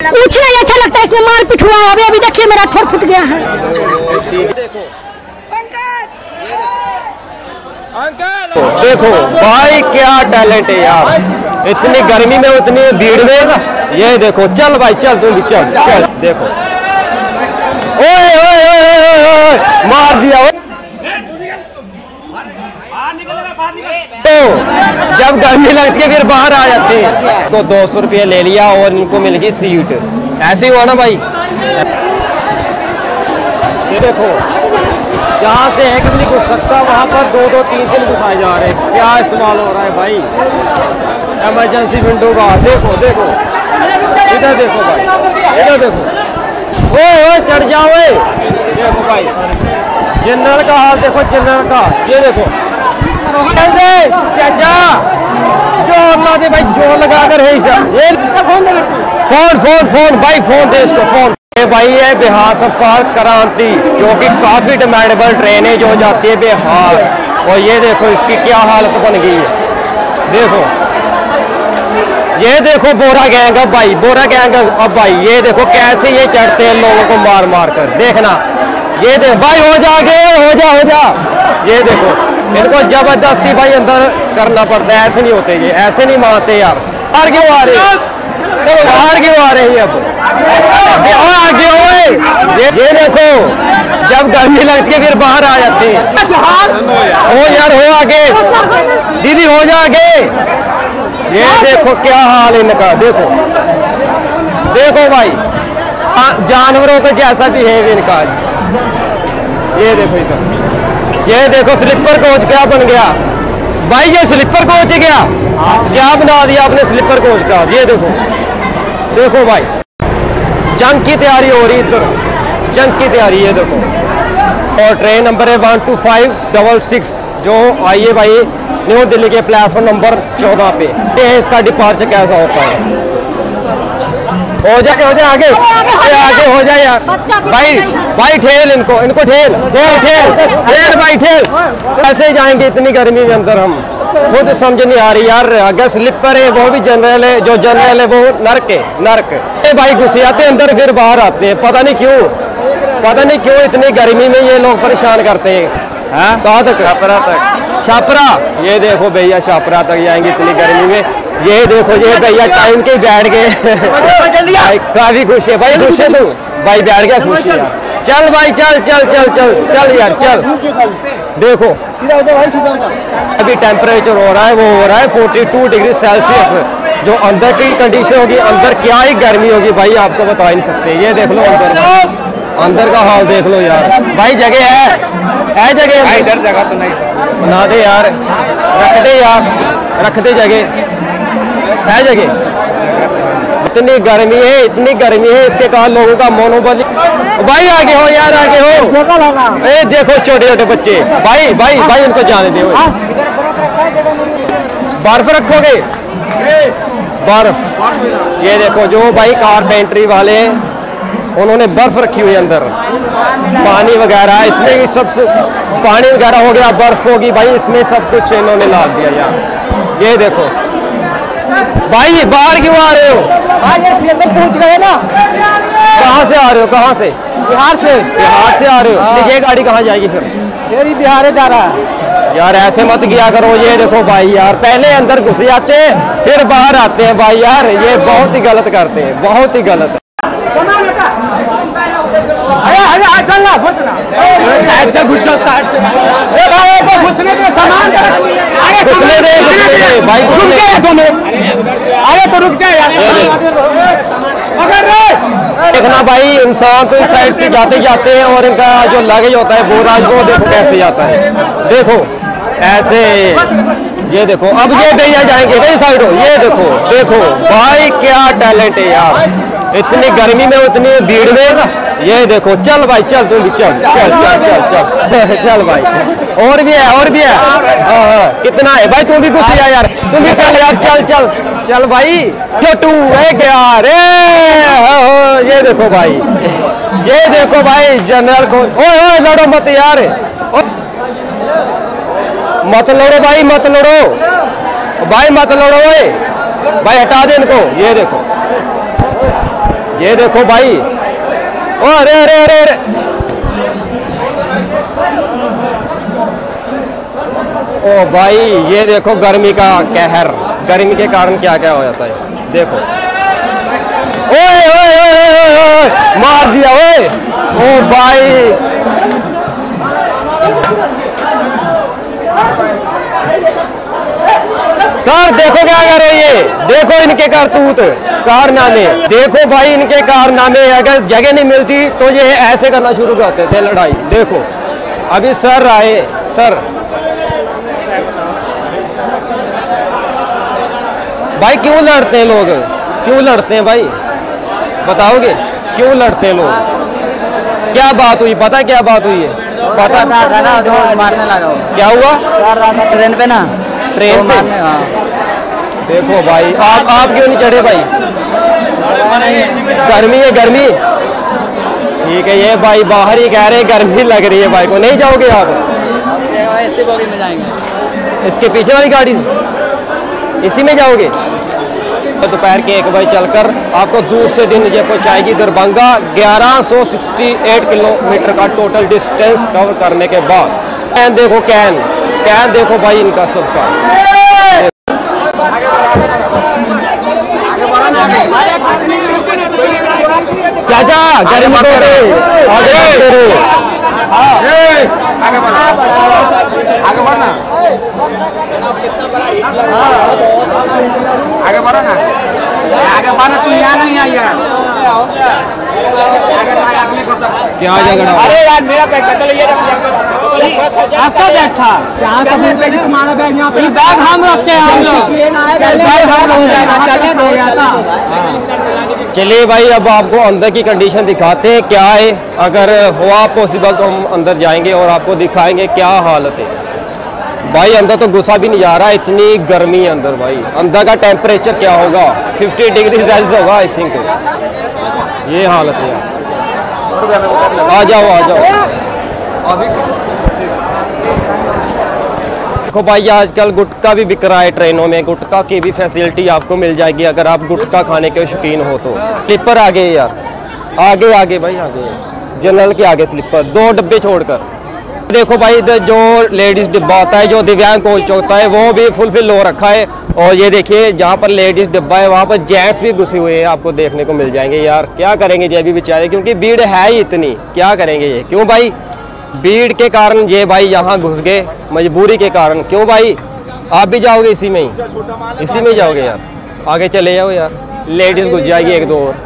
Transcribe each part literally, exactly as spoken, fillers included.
कुछ नहीं अच्छा लगता है, इसमें मार पीट हुआ है। अभी अभी देखिए मेरा थोड़ा फुट गया है। देखो भाई क्या टैलेंट है यार, इतनी गर्मी में उतनी भीड़ में। ये देखो चल भाई चल, तुम भी चल चल। देखो ओए ओए ओए मार दिया। तो जब गर्मी लगती है फिर बाहर आ जाते हैं। तो दो सौ रुपये ले लिया और इनको मिल गई सीट। ऐसे ही हुआ ना भाई। ये देखो जहाँ से एक भी नहीं घुस सकता वहाँ पर दो दो तीन तीन घुसाए जा रहे हैं। क्या इस्तेमाल हो रहा है भाई इमरजेंसी विंडो का। देखो देखो इधर देखो भाई, इधर देखो। ओए ओए चढ़ जाओ। देखो भाई जनरल का हाल देखो, जनरल का। ये देखो चाचा जोर ला दे भाई, जोर लगा कर है। ये फोन फोन फोन भाई, फोन दे इसको फोन। ये भाई है बिहार संपर्क क्रांति, जो कि काफी डिमांडेबल ट्रेन है जो जाती है बिहार। और ये देखो इसकी क्या हालत बन गई है। देखो ये देखो बोरा गैंग अब भाई, बोरा गैंग अब भाई। ये देखो कैसे ये चढ़ते हैं लोगों को मार मार कर। देखना ये देख भाई, हो जा गए, हो जा हो जा। ये देखो इनको जबरदस्ती भाई अंदर करना पड़ता है। ऐसे नहीं होते ये, ऐसे नहीं मानते यार। बाहर क्यों आ रहे हैं, बाहर क्यों आ रहे हैं अब आगे। ओए ये, ये देखो जब गर्मी लगती है फिर बाहर आ जाते हैं। हो यार हो आगे, दीदी हो जा आगे। ये देखो क्या हाल इनका। देखो देखो भाई जानवरों का जैसा बिहेव इनका। ये देखो इधर, ये देखो स्लीपर कोच क्या बन गया भाई। ये स्लीपर कोच है क्या, क्या बना दिया आपने स्लीपर कोच का। ये देखो देखो भाई जंग की तैयारी हो रही इधर, जंग की तैयारी। ये देखो और ट्रेन नंबर है one two five double six जो आई है भाई न्यू दिल्ली के प्लेटफॉर्म नंबर चौदह पे। ये इसका डिपार्चर कैसा होता है। हो जाए हो जाए आगे, आगे हो जाए यार भाई। भाई ठेल इनको, इनको ठेल ठेल ठेल ठेल भाई ठेल। कैसे जाएंगे इतनी गर्मी में अंदर, हम खुद समझ नहीं आ रही यार। अगर स्लीपर है वो भी जनरल है, जो जनरल है वो नर्क है, नर्क। ये भाई घुस आते अंदर फिर बाहर आते हैं, पता नहीं क्यों, पता नहीं क्यों इतनी गर्मी में ये लोग परेशान करते हैं। कहाँ तक? छापरा तक। छापरा, ये देखो भैया छापरा तक जाएंगे इतनी गर्मी में। ये देखो ये भैया टाइम के बैठ गए। काफी खुश है भाई, खुश है तू भाई, बैठ गया खुश है यार। चल भाई चल चल चल चल चल यार चल। देखो अभी टेम्परेचर हो रहा है, वो हो रहा है बयालीस डिग्री सेल्सियस। जो अंदर की कंडीशन होगी, अंदर क्या ही गर्मी होगी भाई, आपको बता ही नहीं सकते। ये देख लो अंदर, अंदर का हाल देख लो यार भाई। जगह है, है जगह, इधर जगह तो नहीं बना दे यार, रख दे यार, रख दे जगह, है जगह। इतनी गर्मी है, इतनी गर्मी है, इसके कारण लोगों का मनोबल। भाई आगे हो यार, आगे हो। ए देखो छोटे छोटे बच्चे भाई भाई भाई, इनको जाने दे। बर्फ रखोगे, बर्फ। ये देखो जो भाई कारपेंटरी वाले उन्होंने बर्फ रखी हुई है अंदर, पानी वगैरह इसमें भी सब पानी वगैरह हो गया, बर्फ होगी भाई इसमें, सब कुछ इन्होंने ला दिया यार। ये देखो भाई बाहर क्यों आ रहे हो? पूछ गए ना। कहाँ से आ रहे हो, कहाँ से? बिहार से। बिहार से आ रहे हो? ये गाड़ी कहाँ जाएगी फिर? ये बिहार जा रहा है यार। ऐसे मत किया करो। ये देखो भाई यार, पहले अंदर घुस जाते हैं फिर बाहर आते हैं भाई यार, ये बहुत ही गलत करते हैं, बहुत ही गलत। साइड से घुस जाओ, साइड से घुसने दे, सामान घुसने दे, घुसने दे भाई, रुक जाए दोनों। अरे तो रुक जाए यार। देखना भाई इंसान तो इस साइड से जाते जाते हैं और इनका जो लगेज होता है बोरा, वो देखो कैसे जाता है। देखो ऐसे, ये देखो अब ये भैया जाएंगे कई साइड हो। ये देखो देखो भाई क्या टैलेंट है यार, इतनी गर्मी में उतनी भीड़ में। ये देखो चल भाई चल, तुम भी चल चल चल चल चल चल भाई। और भी है, और भी है। हाँ हाँ कितना है भाई, तू भी घुस जा यार, तुम भी चल यार, चल चल चल भाई। छोटू एक यार, ये देखो भाई, ये देखो भाई जनरल को। ओए लड़ो मत यार, मत लड़ो भाई, मत लड़ो भाई, मत लड़ो भाई, भाई हटा दे इनको। ये देखो ये देखो भाई, ओ अरे अरे अरे अरे ओ भाई, ये देखो गर्मी का कहर, गर्मी के कारण क्या क्या हो जाता है। देखो ओए ओए ओए ओए, मार दिया ओए, ओ भाई सर देखो क्या कर रही है, देखो इनके करतूत कारनामे, देखो भाई इनके कारनामे। अगर जगह नहीं मिलती तो ये ऐसे करना शुरू करते थे लड़ाई। देखो अभी सर आए, सर भाई क्यों लड़ते हैं लोग, क्यों लड़ते हैं भाई, बताओगे क्यों लड़ते हैं लोग? क्या बात हुई, पता क्या बात हुई है? पता ना तो मारने लगा। क्या हुआ? ट्रेन पे ना, ट्रेन पे। देखो भाई, आप आप क्यों नहीं चढ़े भाई? गर्मी है, गर्मी। ठीक है, ये भाई बाहर ही कह रहे हैं गर्मी लग रही है भाई को, नहीं जाओगे आप? ऐसी बोगी में जाएंगे, इसके पीछे वाली गाड़ी, इसी में जाओगे? तो दोपहर के एक बजे चलकर आपको दूर से दिन ये पहुँचाएगी दरभंगा। ग्यारह सौ सिक्सटी एट किलोमीटर का टोटल डिस्टेंस कवर करने के बाद। कैन देखो, कैन कैन देखो भाई इनका सबका। चाचा गर्मी को रे, आगे आगे बढ़ना, आगे बढ़ो ना, आगे बढ़ना, तू यहाँ नहीं आई यार, आगे से आगे को सब क्या झगड़ा? अरे यार मेरा बैग कल ये आपका बैग था, यहाँ सब बैग, तुम्हारा बैग यहाँ पे, बैग हम रखते हैं, हम लोग चलिए भाई, अब आपको अंदर की कंडीशन दिखाते हैं क्या है। अगर हुआ पॉसिबल तो हम अंदर जाएंगे और आपको दिखाएंगे क्या हालत है। भाई अंदर तो घुसा भी नहीं जा रहा, इतनी गर्मी है अंदर भाई। अंदर का टेम्परेचर क्या होगा? फिफ्टी डिग्री सेल्सियस होगा आई थिंक। ये हालत है यार, आ जाओ आ जाओ अभी। देखो भाई आजकल गुटखा भी बिक रहा है ट्रेनों में, गुटखा की भी फैसिलिटी आपको मिल जाएगी अगर आप गुटखा खाने के शौकीन हो तो। स्लीपर आगे यार, आगे आगे भाई, आगे जनरल के आगे स्लीपर, दो डब्बे छोड़कर। देखो भाई इधर जो लेडीज डिब्बा होता है, जो दिव्यांग कोच होता है, वो भी फुलफिल हो रखा है। और ये देखिए जहाँ पर लेडीज डिब्बा है वहाँ पर जेंट्स भी घुसे हुए हैं, आपको देखने को मिल जाएंगे। यार क्या करेंगे ये भी बेचारे, क्योंकि भीड़ है ही इतनी, क्या करेंगे ये? क्यों भाई? भीड़ के कारण ये भाई यहाँ घुस गए, मजबूरी के कारण। क्यों भाई? आप भी जाओगे इसी में ही, इसी में ही जाओगे यार? आगे चले जाओ यार, लेडीज घुस जाएगी एक दो और।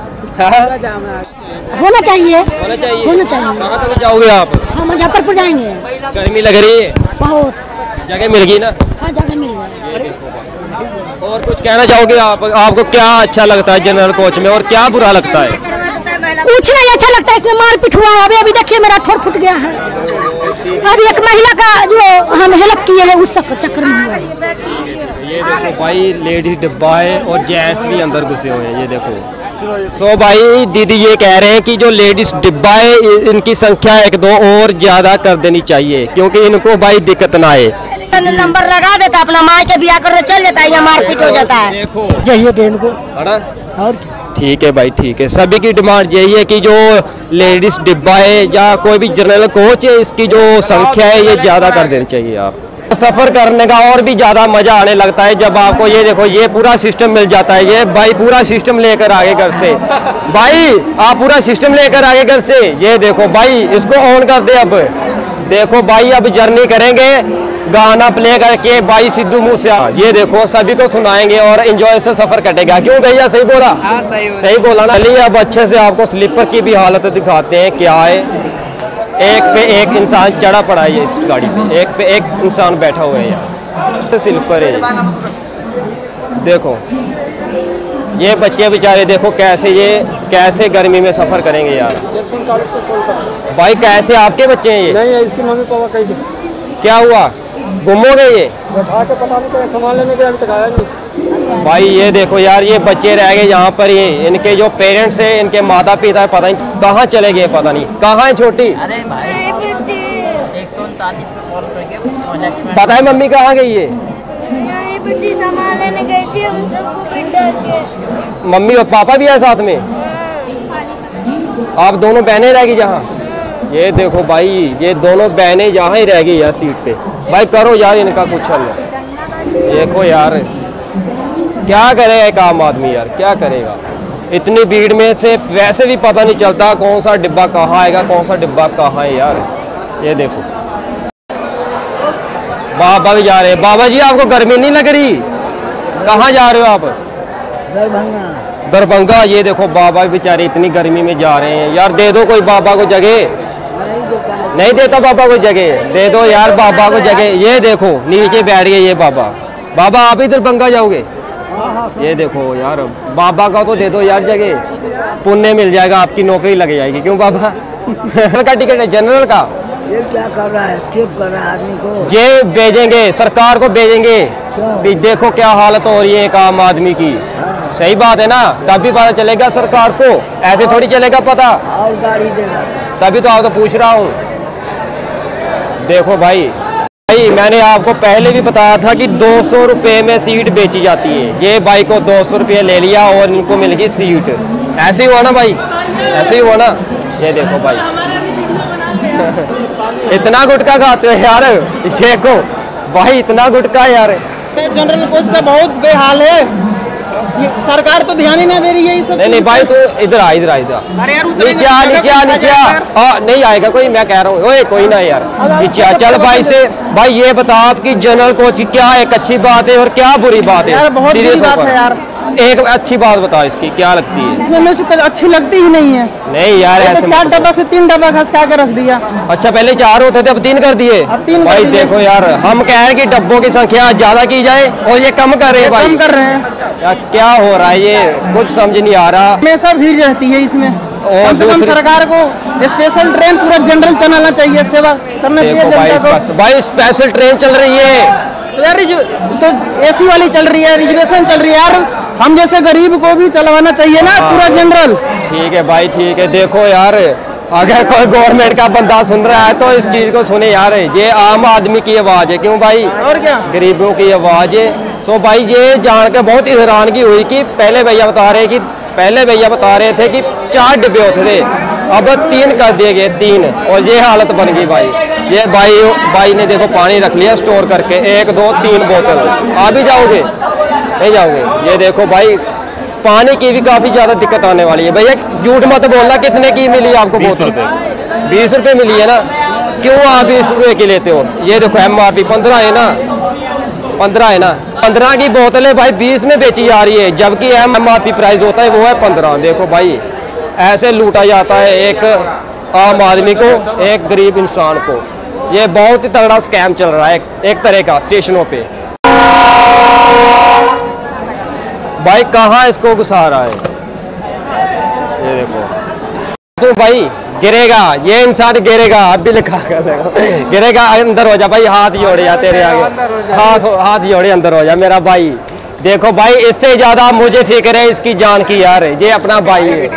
होना चाहिए, होना चाहिए, होना चाहिए। कहाँ तक जाओगे आप? हम मुजफ्फरपुर जाएंगे। गर्मी लग रही है बहुत, जगह मिल गई ना? हाँ जगह मिल गई। और कुछ कहना चाहोगे आप? आपको क्या अच्छा लगता है जनरल कोच में और क्या बुरा लगता है? कुछ नहीं अच्छा लगता है, इसमें मारपीट हुआ है। अभी अभी देखिए मेरा ठोर फुट गया है। अभी एक महिला का जो हम हेल्प किए हैं उस चक्कर में हुआ है। ये देखो भाई लेडीज डिब्बा है और जेंट्स भी अंदर घुसे हुए हैं, ये देखो। सो so भाई दीदी ये कह रहे हैं कि जो लेडीज डिब्बा है इनकी संख्या एक दो और ज्यादा कर देनी चाहिए, क्योंकि इनको भाई दिक्कत ना आए। नंबर लगा देता, अपना माँ के बिया कर चल जाता है, या मारपीट हो जाता है। देखो यही ट्रेन को और ठीक है भाई, ठीक है। सभी की डिमांड यही है कि जो लेडीज डिब्बा है या कोई भी जनरल कोच है, इसकी जो संख्या है ये ज्यादा कर देनी चाहिए। आप सफर करने का और भी ज्यादा मजा आने लगता है जब आपको ये देखो ये पूरा सिस्टम मिल जाता है। ये भाई पूरा सिस्टम लेकर आगे घर से, भाई आप पूरा सिस्टम लेकर आगे घर से। ये देखो भाई, इसको ऑन कर दे। अब देखो भाई, अब जर्नी करेंगे, गाना प्ले करके भाई सिद्धू मूसेवाला, ये देखो सभी को सुनाएंगे और एंजॉय से सफर कटेगा। क्यों भैया, सही बोला? हाँ, सही बोला। सही बोला ना। चलिए अब अच्छे से आपको स्लीपर की भी हालत दिखाते हैं क्या है। एक पे एक इंसान चढ़ा पड़ा है इस गाड़ी पे, एक पे एक इंसान बैठा हुआ है यार। स्लीपर है, देखो ये बच्चे बेचारे देखो कैसे ये कैसे गर्मी में सफर करेंगे यार। भाई कैसे आपके बच्चे हैं ये? नहीं है, इसकी मम्मी पापा कहीं क्या हुआ, गुम हो गए ये? बैठा के पता नहीं क्या सामान लेने के अभी तक आया नहीं। भाई ये देखो यार, ये बच्चे रह गए यहाँ पर। ये इनके जो पेरेंट्स हैं, इनके माता पिता है, पता नहीं कहाँ चले गए, पता नहीं कहाँ है छोटी। अरे भाई एक सौ उनतालीस पे कॉल करके प्रोजेक्ट में पता है मम्मी कहाँ गई है? बच्ची सामान लेने गई थी, हम सबको पिट डाल के। मम्मी और पापा भी है साथ में? आप दोनों बहनें रहेगी जहाँ, ये देखो भाई ये दोनों बहनें यहाँ ही रह गई यार सीट पे। भाई करो यार इनका कुछ हल। देखो यार क्या करेगा एक आम आदमी यार, क्या करेगा इतनी भीड़ में से। वैसे भी पता नहीं चलता कौन सा डिब्बा कहाँ आएगा, कौन सा डिब्बा कहाँ है यार। ये देखो बाबा भी जा रहे हैं। बाबा जी आपको गर्मी नहीं लग रही? कहाँ जा रहे हो आप? दरभंगा। दरभंगा। ये देखो बाबा बेचारे इतनी गर्मी में जा रहे हैं यार। दे दो कोई बाबा को जगह। नहीं देता बाबा को जगह, दे दो यार बाबा को जगह। ये देखो नीचे बैठ गए ये बाबा। बाबा आप ही दरभंगा जाओगे? ये देखो यार बाबा का तो दे दो यार जगह, पुण्य मिल जाएगा, आपकी नौकरी लग जाएगी। क्यों बाबा? का टिकट है जनरल का। ये क्या कर रहा है? चुप कर रहा है आदमी को। ये भेजेंगे, सरकार को भेजेंगे। देखो क्या हालत हो रही है एक आम आदमी की। सही बात है ना, तभी पता चलेगा सरकार को, ऐसे थोड़ी चलेगा पता। और गाड़ी देगा तभी तो आप तो पूछ रहा हूँ। देखो भाई भाई मैंने आपको पहले भी बताया था कि दो सौ रुपये में सीट बेची जाती है। ये भाई को दो सौ रुपये ले लिया और इनको मिल गई सीट। ऐसे ही हुआ ना भाई, ऐसे ही हुआ ना। ये देखो भाई इतना गुटखा खाते हो यार, देखो भाई इतना गुटखा यार। जनरल कोच का बहुत बेहाल है, ये सरकार तो ध्यान ही नहीं दे रही है इस सब। नहीं नहीं भाई तो इधर आ, इधर आ, इधर नीचे आ, नीचे आ, नीचे आ। नहीं आएगा कोई, मैं कह रहा हूँ। ओए कोई ना यार, नीचे आ। चल भाई से भाई ये बता आपकी जनरल कोच की क्या एक अच्छी बात है और क्या बुरी बात है? बहुत बुरी बात है यार। एक अच्छी बात बताओ इसकी क्या लगती है? इसमें मुझे अच्छी लगती ही नहीं है। नहीं यार ऐसे तो चार डब्बा से तीन डब्बा खसका के रख दिया। अच्छा पहले चार होते थे अब तीन कर दिए। अब तीन भाई कर दिए। देखो यार हम कह रहे हैं कि डब्बों की संख्या ज्यादा की जाए और ये कम कर रहे हैं भाई। कम कर रहे हैं यार क्या हो रहा है, ये कुछ समझ नहीं आ रहा। हमेशा भीड़ रहती है इसमें। और कम से कम दूसरी- सरकार को स्पेशल ट्रेन पूरा जनरल चलाना चाहिए, सेवा करना चाहिए देखो भाई जनता को। स्पेशल- भाई स्पेशल ट्रेन चल रही है तो यार रिज- तो एसी वाली चल रही है, रिजर्वेशन चल रही है यार। हम जैसे गरीब को भी चलवाना चाहिए ना पूरा जनरल। ठीक है भाई ठीक है। देखो यार अगर कोई गवर्नमेंट का बंदा सुन रहा है तो इस चीज को सुने यार, ये आम आदमी की आवाज है। क्यों भाई? और क्या, गरीबों की आवाज है। सो भाई ये जान के बहुत हैरानगी हुई कि पहले भैया बता रहे कि पहले भैया बता रहे थे कि चार डिब्बे होते थे, अब तीन कर दिए गए, तीन। और ये हालत बन गई भाई। ये भाई भाई ने देखो पानी रख लिया स्टोर करके, एक दो तीन बोतल। आप भी जाओगे? नहीं जाओगे? ये देखो भाई पानी की भी काफी ज्यादा दिक्कत आने वाली है। भैया झूठ मत बोलना, कितने की मिली आपको बोतल? बीस रुपए मिली है ना। क्यों आप बीस रुपए की लेते हो? ये देखो एम आर पी पंद्रह है ना, पंद्रह है ना। पंद्रह की बोतलें भाई बीस में बेची जा रही है, जबकि एम आर पी प्राइस होता है वो है पंद्रह। देखो भाई ऐसे लूटा जाता है एक आम आदमी को, एक गरीब इंसान को। ये बहुत ही तगड़ा स्कैम चल रहा है एक, एक तरह का स्टेशनों पे। भाई कहाँ इसको घुसा रहा है? ये देखो तो भाई गिरेगा, ये इंसान गिरेगा। अब भी लिखा कर गिरेगा। अंदर हो जा भाई, हाथ जोड़े जा तेरे आगे, हाथ हाथ जोड़े अंदर हो जा मेरा भाई। देखो भाई इससे ज्यादा मुझे फिक्र है इसकी जान की यार, ये अपना भाई है।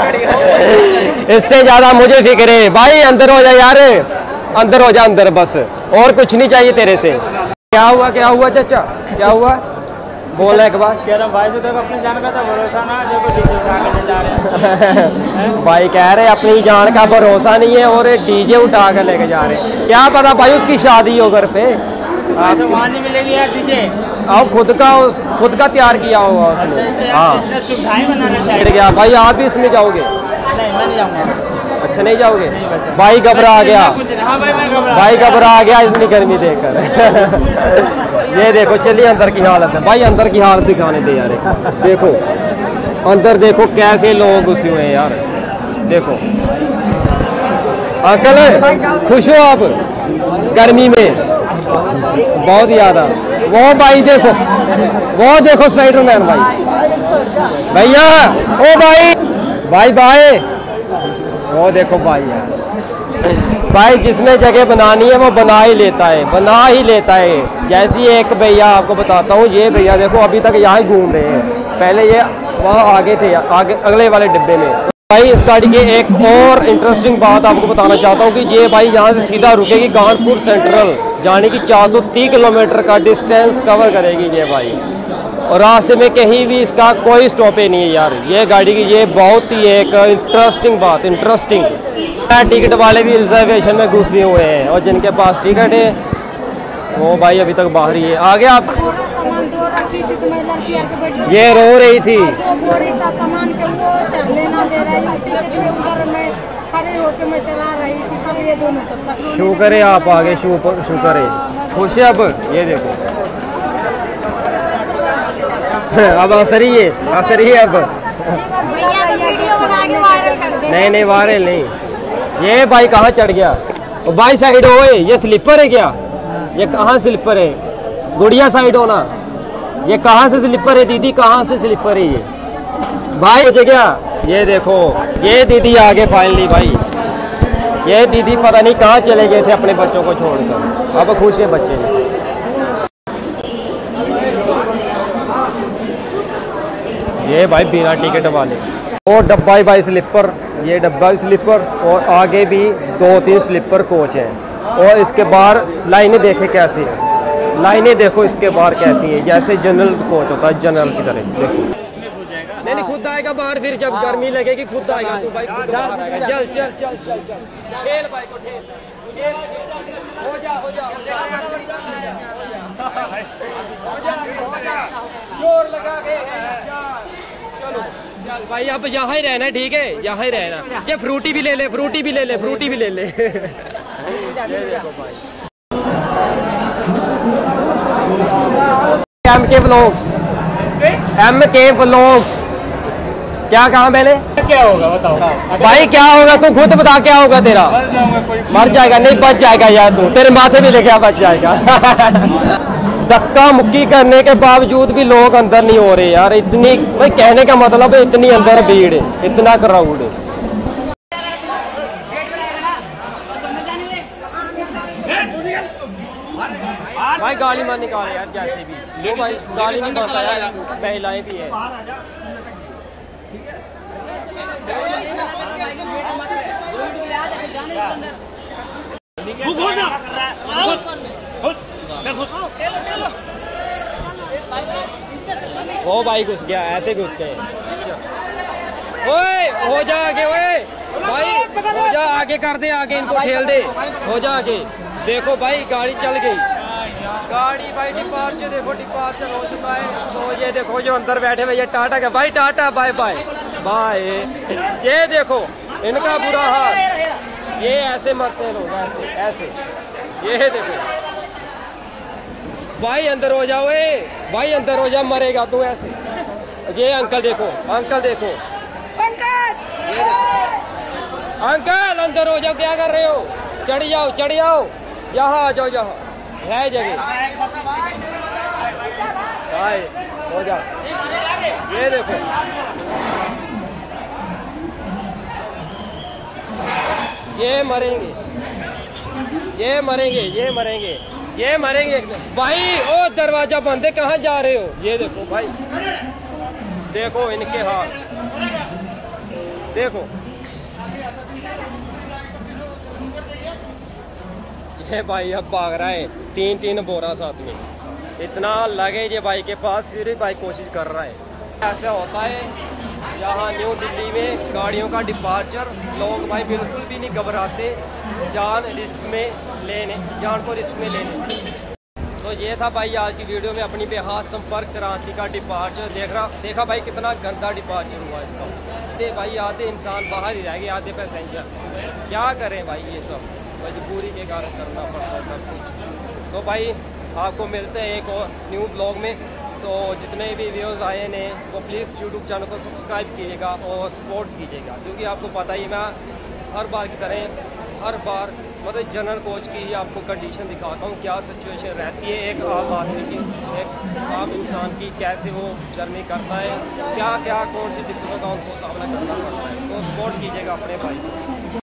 इससे ज्यादा मुझे फिक्र है भाई। अंदर हो जा यार, अंदर हो जा अंदर, बस और कुछ नहीं चाहिए तेरे से। क्या हुआ क्या हुआ चाचा, क्या हुआ? बोला एक बार। कह रहा भाई तो देखो अपनी जान का तो भरोसा ना, देखो डीजे उठा के ले जा रहे हैं। भाई कह रहे अपनी जान का भरोसा नहीं है और डीजे उठा कर लेके जा रहे हैं। क्या पता भाई उसकी शादी हो घर पे, तो वहाँ नहीं मिलेगी यार डीजे। आप खुद का उस खुद का तैयार किया होगा उसने। हाँ इसने सुविधाएं बनाना चाहिए। बैठ गया भाई। आप भी इसमें जाओगे? नहीं मैं नहीं जाऊँगा। अच्छा नहीं जाओगे? भाई घबरा गया, हाँ भाई मैं घबरा भाई घबरा गया इतनी गर्मी देखकर। ये देखो चलिए अंदर की हालत है भाई, अंदर की हालत दिखाने दे यार। देखो अंदर देखो कैसे लोग घुसे हुए हैं यार। देखो अंकल खुश हो आप गर्मी में? बहुत ज़्यादा। वो भाई देखो, वो देखो स्पाइडरमैन भाई। भैया ओ भाई, भाई भाई वो देखो भाई यार। भाई जिसने जगह बनानी है वो बना ही लेता है, बना ही लेता है। जैसी एक भैया आपको बताता हूँ, ये भैया देखो अभी तक यहाँ ही घूम रहे हैं, पहले ये वहाँ आगे थे, आगे अगले वाले डिब्बे में। भाई इस गाड़ी की एक और इंटरेस्टिंग बात आपको बताना चाहता हूँ कि ये भाई यहाँ से सीधा रुकेगी कानपुर सेंट्रल, जाने की चार सौ तीस किलोमीटर का डिस्टेंस कवर करेगी ये भाई। और रास्ते में कहीं भी इसका कोई स्टॉप नहीं है यार। ये गाड़ी की ये बहुत ही एक इंटरेस्टिंग बात, इंटरेस्टिंग। टिकट वाले भी रिजर्वेशन में घुसे हुए हैं और जिनके पास टिकट है वो भाई अभी तक बाहर ही है। आगे आप ये रो रही थी, सामान के वो चढ़ने ना दे रही, उसी के लिए उधर मैं खड़े होके मैं चला रही थी, तब ये दोनों तब तक शुक्र है आप आगे, शुक्र है। खुश है अब? ये देखो अब असर ही है, असर ही है अब। नहीं नहीं वायरल नहीं। ये भाई कहाँ चढ़ गया? और भाई साइड हो, ये स्लीपर है क्या? ये कहाँ स्लीपर है? गुड़िया साइड हो ना। ये कहाँ से स्लीपर है दीदी, कहाँ से स्लीपर है ये भाई? हो गया ये देखो, ये दीदी आगे फाइनली भाई। ये दीदी पता नहीं कहाँ चले गए थे अपने बच्चों को छोड़कर, अब खुश है बच्चे ने। ये भाई बिना टिकट वाले और डब्बा ही भाई स्लीपर, ये डब्बा स्लीपर और आगे भी दो तीन स्लीपर कोच हैं। और इसके बाहर लाइनें देखे कैसी हैं, लाइनें देखो इसके बाहर कैसी हैं, जैसे जनरल कोच होता है, जनरल की तरह देखो। नहीं नहीं खुद आएगा बाहर, फिर जब गर्मी लगेगी खुद आएगा तू भाई, खुद बाहर आएगा। चल चल चल चल चल खेल भाई को, खेल हो जा हो जा हो जा, जोर लगा के चलो चल भाई। अब यहाँ ही रहना, ठीक है यहाँ ही रहना। क्या फ्रूटी भी ले ले, फ्रूटी भी ले ले, फ्रूटी भी ले ले। ये देखो भाई एम के ब्लॉग्स, एम के ब्लॉग्स। क्या कहा मैंने? क्या होगा बताओ भाई क्या होगा? तू खुद बता क्या होगा तेरा? मर जाएगा। नहीं बच जाएगा यार, तू तेरे माथे भी लेके बच जाएगा। धक्का मुक्की करने के बावजूद भी लोग अंदर नहीं हो रहे यार। इतनी भाई कहने का मतलब है इतनी अंदर भीड़ है, इतना क्राउड है। भाई गाली मत निकाले यार, जैसे भी भाई गाली नहीं निकालता यार, महिलाएं भी है। वो भाई घुस गया, ऐसे घुसते हैं। ओए हो जा आगे, ओए भाई हो जा आगे, कर दे आगे, इनको ठेल दे, हो जा आगे। देखो भाई गाड़ी चल गई, गाड़ी भाई डिपार्चर, देखो डिपार्चर हो चुका है। तो ये देखो जो अंदर बैठे हुए ये टाटा का भाई, टाटा बाय बाय बाय। ये देखो इनका बुरा हाल, ये ऐसे मरते हैं लोग, ऐसे ऐसे। ये देखो भाई अंदर हो जाओ, भाई अंदर हो जा, मरेगा तू ऐसे। ये अंकल देखो, अंकल देखो, अंकल अंदर हो जाओ, क्या कर रहे हो? चढ़ जाओ चढ़ जाओ, यहाँ आ जाओ, यहाँ है जगह भाई, हो जाओ। ये देखो ये मरेंगे, ये मरेंगे, ये मरेंगे, ये मरेंगे भाई। ओ दरवाजा बंद है, कहाँ जा रहे हो? ये देखो भाई, देखो इनके हाल देखो। ये भाई अब भाग रहा है, तीन तीन बोरा साथ में, इतना लगेज है भाई के पास, फिर भी भाई कोशिश कर रहा है। ऐसा होता है यहाँ न्यू दिल्ली में गाड़ियों का डिपार्चर, लोग भाई बिल्कुल भी नहीं घबराते जान रिस्क में लेने, जान को रिस्क में लेने। तो ये था भाई आज की वीडियो में अपनी बेहाद संपर्क क्रांति का डिपार्चर। देख रहा देखा भाई कितना गंदा डिपार्चर हुआ इसका। आधे भाई आधे इंसान बाहर ही रह गए, आधे पैसेंजर। क्या करें भाई, ये सब मजबूरी के कारण करना पड़ता है सब कुछ। तो भाई आपको मिलते हैं एक और न्यू ब्लॉग में। सो जितने भी व्यूज़ आए हैं वो प्लीज़ यूट्यूब चैनल को सब्सक्राइब कीजिएगा और सपोर्ट कीजिएगा, क्योंकि आपको पता ही मैं हर बार की तरह हर बार मतलब जनरल कोच की ही आपको कंडीशन दिखाता हूँ, क्या सिचुएशन रहती है एक आम आदमी की, एक आम इंसान की, कैसे वो जर्नी करता है, क्या क्या कौन सी दिक्कतों का उनको सामना करना पड़ता है। तो सपोर्ट कीजिएगा अपने भाई।